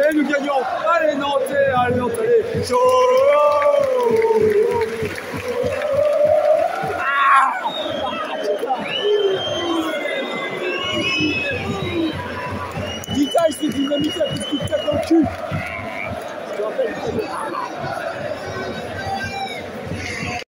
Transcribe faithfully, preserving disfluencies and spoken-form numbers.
Et nous gagnons. Allez Nantais, allez Nantais, allez. Chaud. Dita, il s'est dynamité à tout ce qu'il tape dans le cul. Je te rappelle.